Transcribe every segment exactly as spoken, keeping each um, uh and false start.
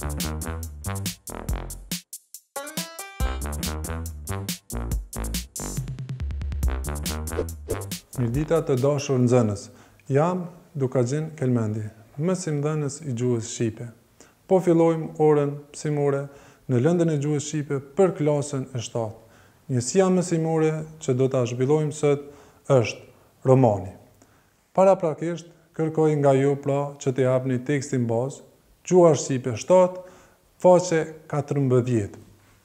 Mirdita të dashur nxënës. Jam Dukaxhin Kelmendi, mësimdhënës i gjuhës shqipe. Po fillojmë orën mësimore në lëndën e gjuhës shqipe për klasën e shtatë. Njësia mësimore që do ta zhvillojmë sot është romani. Paraprakisht kërkoj nga ju pra që të japni tekstin bazë, gjuha shqipe shtatë, faqe katërmbëdhjetë.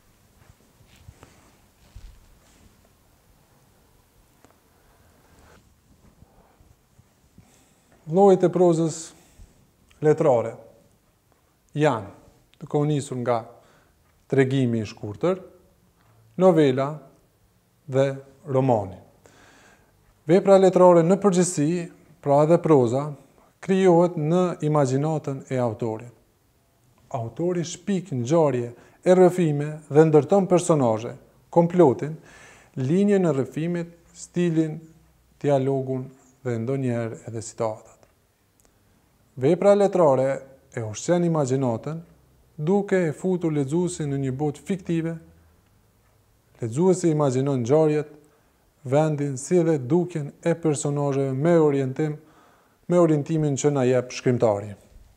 Llojet e prozës letrare janë të nisur nga tregimi i shkurtër, novela dhe romani. Vepra letrare në përgjithësi, pra edhe proza, krijohet në imagjinatën e autorit. Autori shpik ngjarje e rrëfime dhe ndërton personazhe, komplotin, linjën e rrëfimit, stilin, dialogun dhe ndonjëherë edhe situatat. Vepra letrare e ushqen imagjinatën duke e futur lexuesin në një botë fiktive. Lexuesi imagjinon ngjarjet, vendin si dhe dukjen e personazheve me orientim, me orientimin që na jep shkrimtari.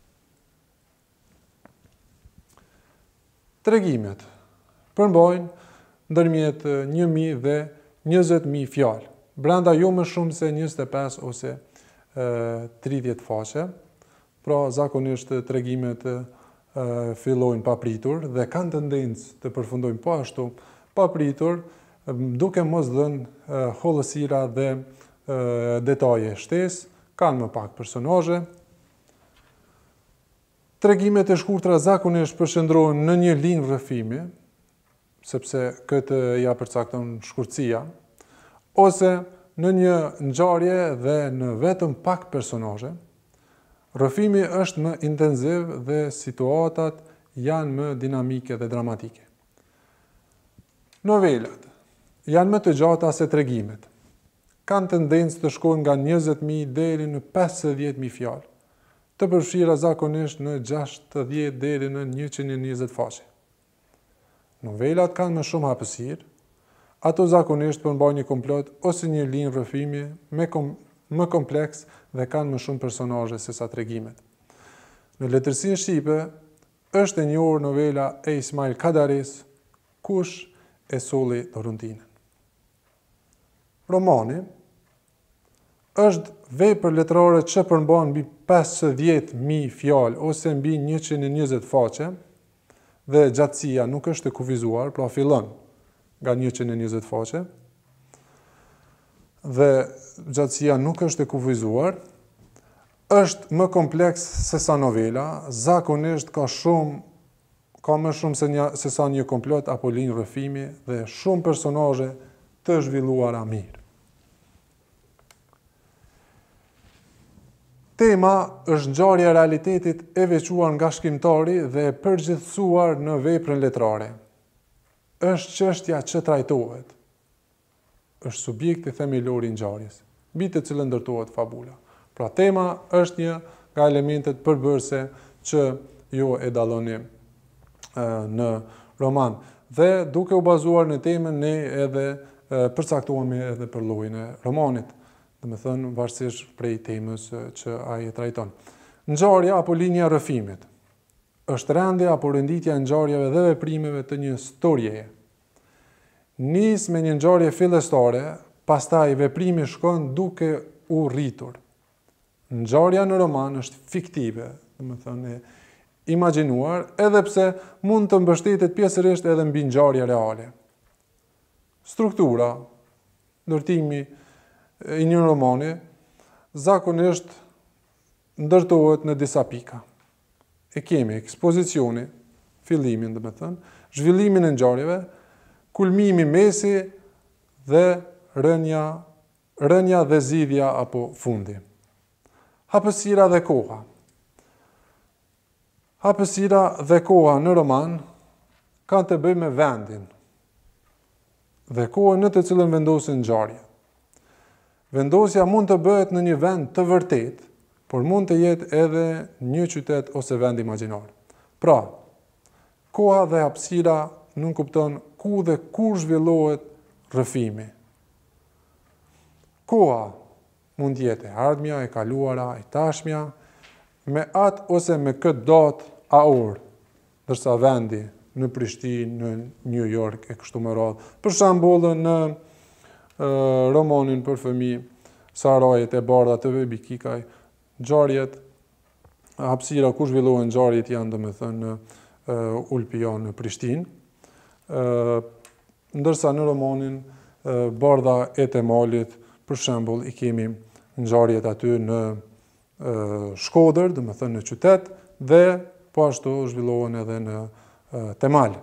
Tregimet përmbajnë ndërmjet një mijë dhe njëzet mijë fjalë, brenda jo më shumë se njëzet e pesë ose tridhjetë faqe. Pra zakonisht tregimet fillojnë papritur dhe kanë tendencë të përfundojnë po ashtu papritur, duke mos dhënë hollësira dhe detaje shtesë, kanë më pak personazhe. Tregimet e shkurtra zakonisht përshëndrohen në një linjë rrëfimi, sepse këtë ja përcakton shkurtësia, ose në një ngjarje dhe në vetëm pak personazhe. Rrëfimi është më intensiv dhe situatat janë më dinamike dhe dramatike. Novelat janë më të gjata se tregimet. Kanë tendencë të shkojnë nga njëzet mijë deri në pesëdhjetë mijë fjalë, të përfshira zakonisht në gjashtëdhjetë deri në njëqind e njëzet faqe. Novelat kanë më shumë hapësirë, ato zakonisht përmbajnë një komplot ose një linjë rrëfimi me kom më kompleks dhe kanë më shumë personazhe se sa tregimet. Në letërsinë shqipe është e njohur novela e Ismail Kadaris, Kush e solli Doruntinën. Romani është vepër letrare që përmban mbi pesëdhjetë mijë fjalë ose mbi njëqind e njëzet faqe dhe gjatësia nuk është e kufizuar, pra fillon nga njëqind e njëzet faqe dhe gjatësia nuk është e kufizuar, është më kompleks se sa novela, zakonisht ka shumë, ka më shumë se, një, se sa një komplot apo linjë rrëfimi dhe shumë personazhe të zhvilluara mirë. Tema është ngjarja e realitetit e veçuar nga shkrimtari dhe e përgjithësuar në veprën letrare. Është çështja që trajtohet. Është subjekti themelor i ngjarjes, mbi të cilën ndërtohet fabula. Pra tema është një nga elementet përbërëse që ju e dalloni në roman. Dhe duke u bazuar në temën, ne edhe përcaktohemi edhe për llojin e romanit, dhe me thënë varësisht prej temës që ai e trajton. Ngjarja apo linja rrëfimit është rendja apo renditja e ngjarjeve dhe veprimeve të një storieje. Nis me një ngjarje fillestare, pastaj veprimi shkon duke u rritur. Ngjarja në roman është fiktive, do të thënë imagjinuar, edhe pse mund të mbështetet pjesërisht edhe mbi ngjarje reale. Struktura, ndërtimi i një romani zakonisht ndërtohet në disa pika. E kemi ekspozicioni, fillimin, do të thënë, zhvillimin e ngjarjeve, kulmimi mesi dhe rënja, rënja dhe zgjidhja apo fundi. Hapësira dhe koha. Hapësira dhe koha në roman kanë të bëjnë me vendin dhe kohën në të cilën vendosin ngjarje. Vendosja mund të bëhet në një vend të vërtet, por mund të jetë edhe një qytet ose vend imagjinar. Pra, koha dhe hapësira nuk kupton ku dhe kur zhvillohet rrëfimi. Koha mund të jetë e ardhmja, e kaluara, e tashmja, me atë ose me këtë datë a orë, ndërsa vendi në Prishtinë, në New York e kështu me radhë. Për shembull në e, romanin për fëmijë Sarajet e bardha të Vebi Kikaj, ngjarjet, hapësira ku zhvillohen ngjarjet janë domethënë në uh, Ulpion në Prishtinë, uh, ndërsa në romanin uh, Bardha e Temalit, për shembull, i kemi ngjarjet aty në uh, Shkodër, domethënë në qytet, dhe po ashtu zhvillohen edhe në uh, Temal.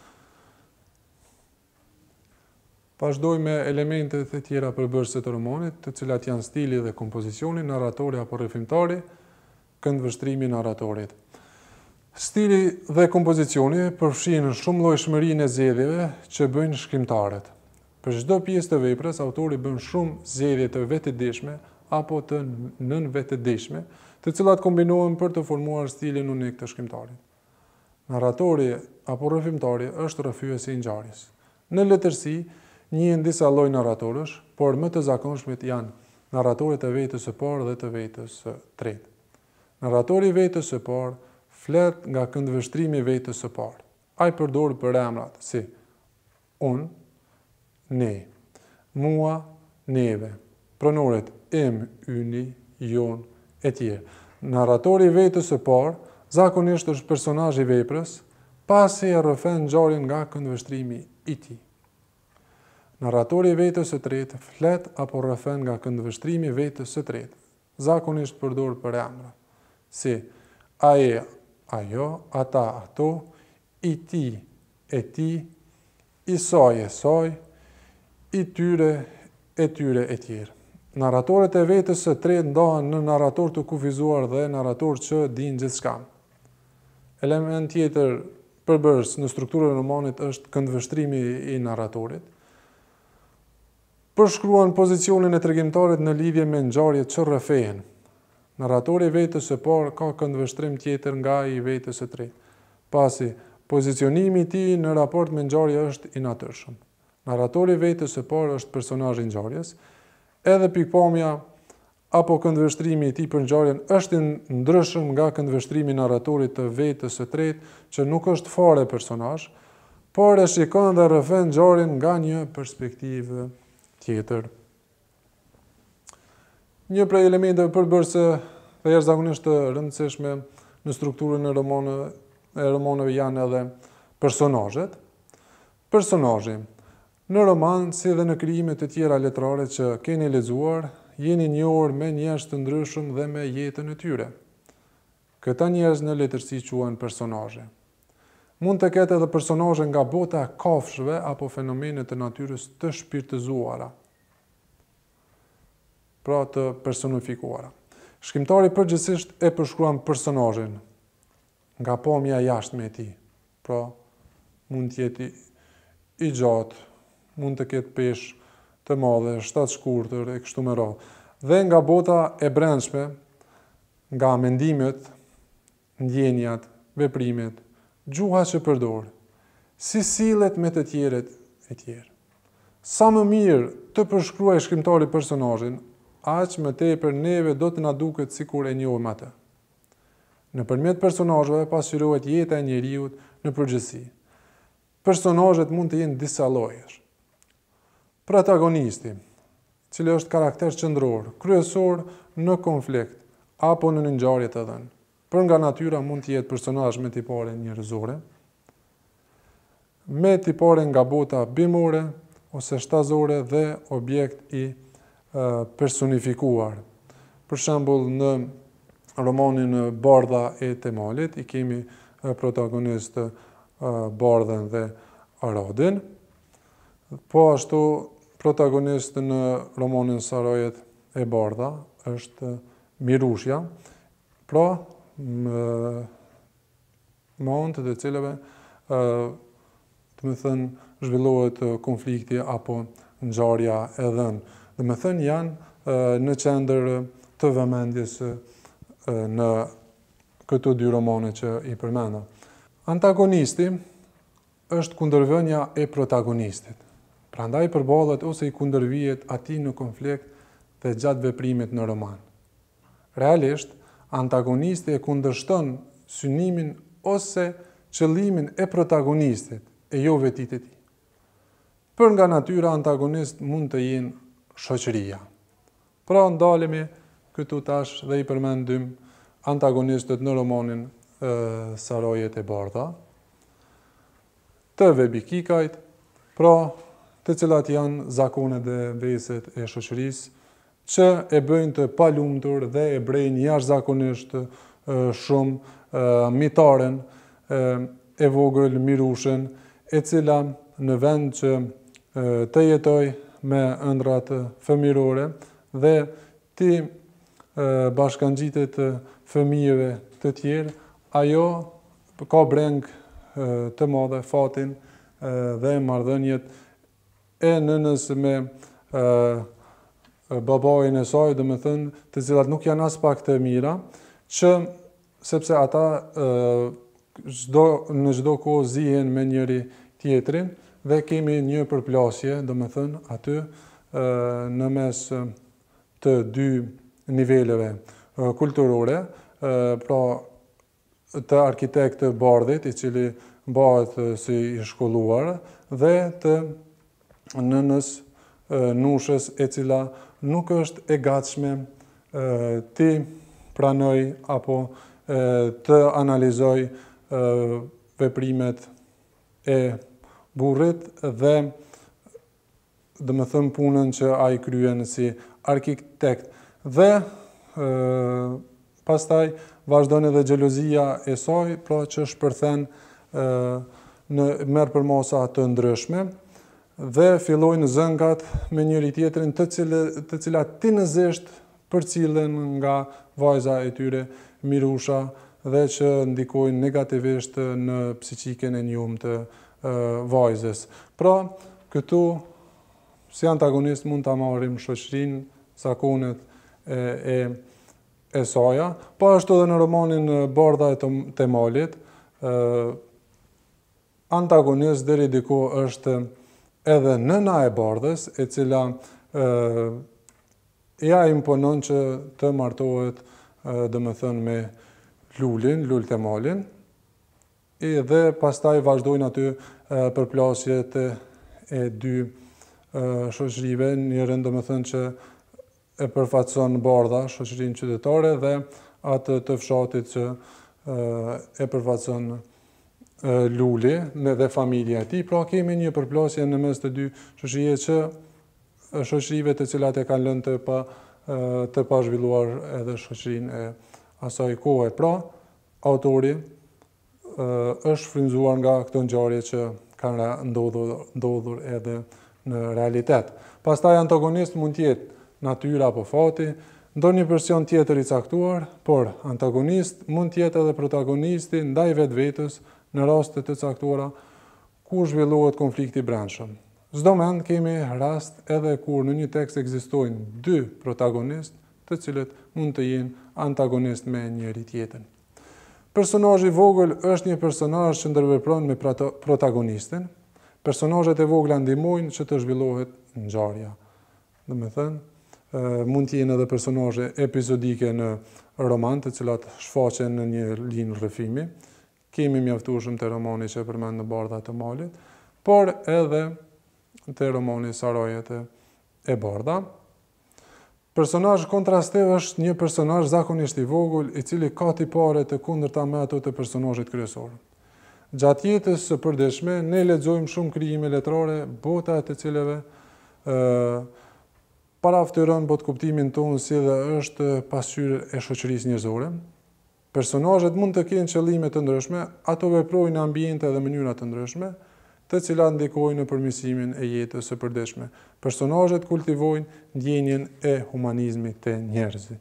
Vazhdoj me elementet e tjera përbërëse të romanit, të cilat janë stili dhe kompozicioni, narratori apo rrëfimtari, këndvështrimi i narratorit. Stili dhe kompozicioni përfshin shumë llojshmërinë e zgjedhjeve që bëjnë shkrimtarët. Për çdo pjesë të veprës, autori bën shumë zgjedhje të vetëdijshme apo të nënvetëdijshme, të cilat kombinohen për të formuar stilin unik të shkrimtarit. Narratori apo rrëfimtari është rrëfyesi i ngjarjes. Në letërsi, njihen disa lloj narratorësh, por më të zakonshmit janë narratorët e vetës së parë dhe të vetës së tretë. Narratori i vetës së parë flet nga këndvështrimi i vetës së parë. Ai përdor përemrat si unë, ne, mua, neve, pronoret em, yni, jon, e tjerë. Narratori i vetës së parë zakonisht është personazhi i veprës, pasi e rrëfen ngjarjen nga këndvështrimi i tij. Narratori i vetës së tretë flet apo rrëfen nga këndvështrimi i vetës së tretë. Zakonisht përdor përemra si ai, ajo, ata, ato, i ti, e ti, i saj, e saj, i tyre, e tyre, e tjerë. Narratorët e vetës së tretë ndahen në narrator të kufizuar dhe narrator që din gjithçka. Element tjetër përbërës në strukturën e romanit është këndvështrimi i narratorit. Përshkruan pozicionin e tregimtarit në lidhje me ngjarjet që rrëfehen. Narratori i vetës së parë ka këndvështrim tjetër nga i vetës së tretë, pasi pozicionimi i tij në raport me ngjarje është i natyrshëm. Narratori i vetës së parë është personazhi i ngjarjes, edhe pikpamja apo këndvështrimi i tij për ngjarjen është i ndryshëm nga këndvështrimi i narratorit të vetës së tretë, që nuk është fare personazh, por e shikon dhe rrëfen ngjarjen nga një perspektivë tjetër. Një prej elementeve përbërëse dhe jashtëzakonisht të rëndësishme në strukturën e romaneve, e romaneve janë edhe personazhet. Personazhi. Në roman, si dhe në krijimet të tjera letrare që keni lexuar, jeni njohur me njerëz të ndryshëm dhe me jetën e tyre. Këta njerëz në letërsi quhen personazhe. Mund të ketë edhe personazhe nga bota e kafshëve apo fenomene të natyrës të shpirtëzuara, pra të personifikuara. Shkrimtari përgjithsisht e përshkruan personazhin nga pamja jashtme e tij. Pra, mund të jetë i gjatë, mund të ketë peshë të madhe, shtatë shkurtër e kështu me radhë. Dhe nga bota e brendshme, nga mendimet, ndjenjat, veprimet, gjuha që përdor, si sillet me të tjerët e tjerë. Sa më mirë të përshkruaj shkrimtari personazhin, aq më tepër neve do të na duket sikur e njohim atë. Nëpërmjet personazheve pasqyrohet jeta e njeriu në përgjithësi. Personazhet mund të jenë disa llojesh. Protagonisti, i cili është karakter qendror, kryesor në konflikt apo në ngjarje të dhënë. Për nga natyra mund të jetë personazh me tipare njerëzore, me tipare nga bota bimore ose shtazore dhe objekt i uh, personifikuar. Për shembull, në romanin Bardha e Temalit i kemi uh, protagonist uh, Bardhën dhe Aradin. Po ashtu protagonist në romanin Sarajet e Bardha është uh, Mirushja. Pra, më mund të cilëve të më thënë zhvillohet konflikti apo ngjarja e dhënë. Dhe më thënë janë në qendër të vëmendjes në këto dy romane që i përmenda. Antagonisti është kundërvënia e protagonistit. Prandaj përballet ose i kundërvihet atij në konflikt dhe gjatë veprimit në roman. Realisht, antagonisti e kundërshton synimin ose qëllimin e protagonistit e jo vetit e tij. Për nga natyra, antagonist mund të jenë shoqëria. Pra ndalemi këtu tash dhe i përmendim antagonistët në romanin e, Sarojet e Bardha, të Vebi Kikajt, pra të cilat janë zakonet dhe veset e shoqërisë, që e bëjnë të palumtur dhe e brejnë jashtëzakonisht shumë e, mitaren e, e vogël Mirushën, e cila në vend që e, të jetoj me ëndrat fëmirore dhe ti e, bashkangjitet fëmijëve të tjerë, ajo ka breng e, të madhe fatin e, dhe marrëdhëniet e nënës me e, babajin e saj, dhe me thënë, të cilat nuk janë as pak të mira, që sepse ata e, gjdo, në çdo kohë zihen me njëri tjetrin dhe kemi një përplasje, dhe me thënë, aty e, në mes të dy niveleve e, kulturore, e, pra të arkitekt të Bardhit, i cili bëhet si i shkolluar, dhe të nënës e, Nushës, e cila nuk është e gatshme e, ti pranoj apo e, të analizoj e, veprimet e burrit dhe dhe më thëmë punën që a i kryen si arkitekt. Dhe e, pastaj vazhdon edhe xhelozia e saj, pra që shpërthen e, në merr për mosa të ndryshme, dhe fillojnë zëngat me njëri tjetrin, të, cilë, të cilat tinëzisht përcillen nga vajza e tyre Mirusha dhe që ndikojnë negativisht në psiqiken e njohur të e, vajzës. Pra, këtu si antagonist mund ta marrim shoqërinë, zakonet e, e, e saja, po ashtu edhe në romanin Bardha e Temalit, e, antagonist deri diku është edhe nëna e Bardhës, e cila e, ja imponon që të martohet, dhe më thënë, me Lulin, Lul Temalin, e, dhe pastaj vazhdojnë aty e, përplasjet e, e dy e, shoqërive, njërën dhe më thënë që e përfaqëson Bardha, shoqërinë qytetare, dhe atë të fshatit që e, e përfaqëson Luli me dhe familja e tij. Pra kemi një përplasje në mes të dy shoqërive që shoqërive të cilat e kanë lënë të pa të pa zhvilluar edhe shoqërinë e asaj kohe. Pra, autori e, është frymzuar nga këto ngjarje që kanë ndodhur, ndodhur edhe në realitet. Pastaj antagonist mund të jetë natyra apo fati, ndonjë version tjetër i caktuar, por antagonist mund të jetë edhe protagonisti ndaj vetvetes në raste të caktuara ku zhvillohet konflikti i brendshëm. Çdo mend kemi rast edhe kur në një tekst ekzistojnë dy protagonistë, të cilët mund të jenë antagonist me njëri tjetrin. Personazhi i vogël është një personazh që ndërvepron me protagonistin. Personazhet e vogla ndihmojnë që të zhvillohet ngjarja. Domethënë, mund të jenë edhe personazhe epizodike në roman, të cilat shfaqen në një linjë rrëfimi. Kemi mjaftueshëm te romani që përmend në Bardha të Malit, por edhe te romani Sarojet e Bardha. Personazh kontrastiv është një personazh zakonisht i vogël, i cili ka tipare të kundërta me ato të personazhit kryesor. Gjatë jetës së përditshme ne lexojmë shumë krijime letrare, bota të cilave ë paraftëron bot kuptimin tonë si dhe është pasqyrë e shoqërisë njerëzore. Personazhet mund të kenë qëllime të ndryshme, ato veprojnë në ambiente dhe mënyra të ndryshme, të cilat ndikojnë në përmirësimin e jetës së përditshme. Personazhet kultivojnë ndjenjen e humanizmit të njerëzit.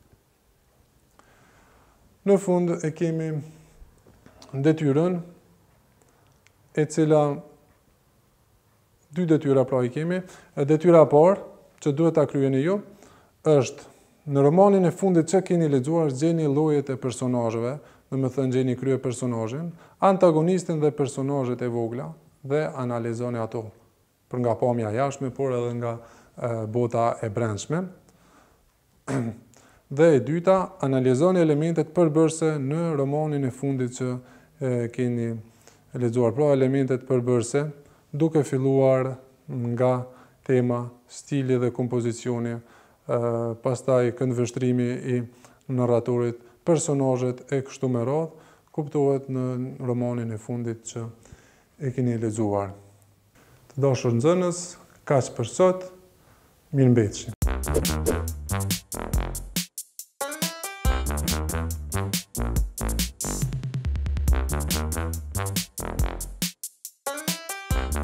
Në fund e kemi detyrën, e cila dy detyra pra i kemi. Detyra e parë që duhet ta kryeni ju është në romanin e fundit që keni lexuar, gjeni llojet e personazheve, dhe me thënë gjeni krye personazhin, antagonistin dhe personazhet e vogla dhe analizoni ato për nga pamja jashtme, por edhe nga e, bota e brendshme. Dhe e dyta, analizoni elementet përbërëse në romanin e fundit që e, keni lexuar. Pra elementet përbërëse, duke filluar nga tema, stili dhe kompozicioni, e, pastaj këndvështrimi i narratorit, personazhet e kështu me radhë, kuptohet në romanin e fundit që e keni lexuar. Të dashur nxënës, kaq për sot, mirëmbëjtje.